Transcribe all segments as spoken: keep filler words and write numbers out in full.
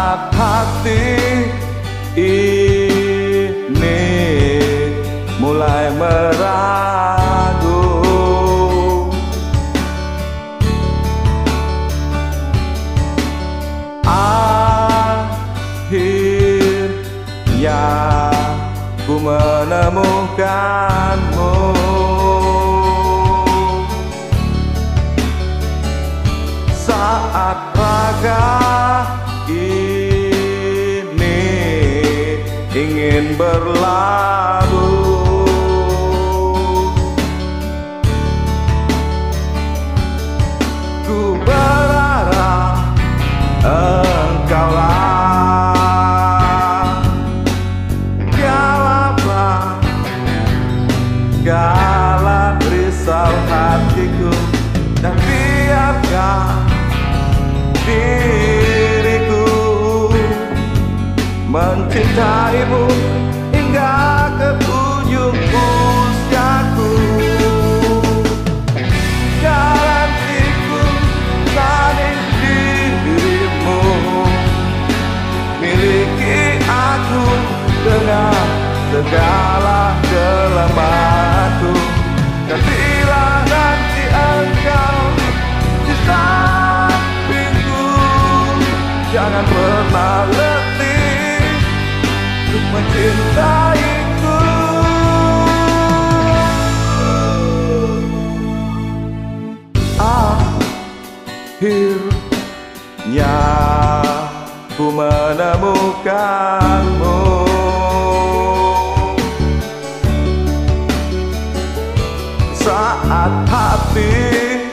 saat hati ini mulai meragu. Akhirnya ku menemukanmu. Saat raga ini ingin berlabuh, ku berharap engkaulah jawaban segala risau hatiku, dan biarkan diriku mencintaimu hingga ke ujung usiaku. Garantiku saling dirimu, miliki aku dengan segala kelemahanku. Dan bila nanti engkau di sampingku, jangan pernah letih untuk mencintaiku. Akhirnya ku menemukanmu. Saat hati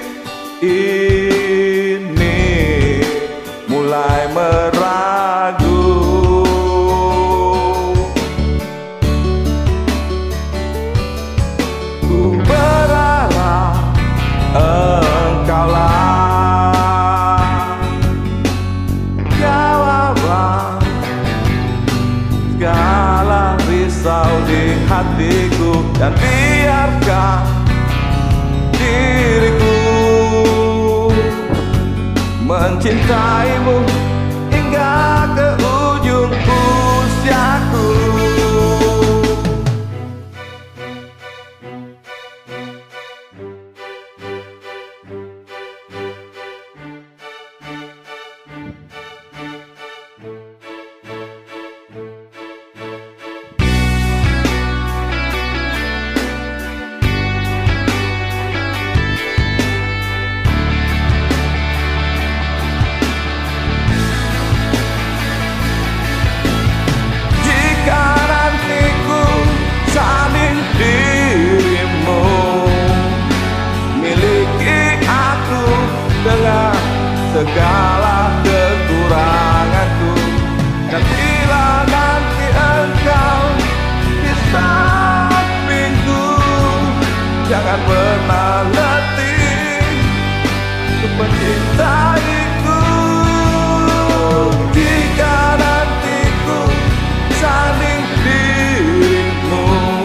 ini mulai meragu, ku berharap engkaulah jawaban segala risau di hatiku, dan biarkan diriku mencintaimu hingga ke ujung usiaku. Segala kekuranganku, dan bila nanti engkau di sampingku, jangan pernah letih untuk mencintaiku. Jika nanti ku saling dirimu,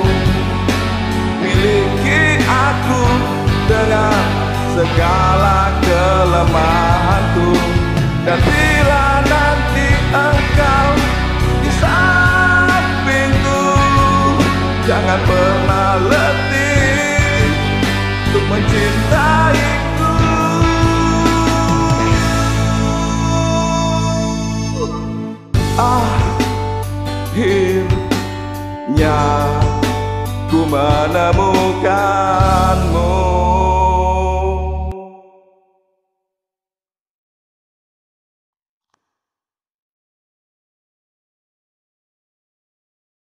miliki aku dengan segala kelemahanku. Dan bila nanti engkau di sampingku, jangan pernah letih untuk mencintai.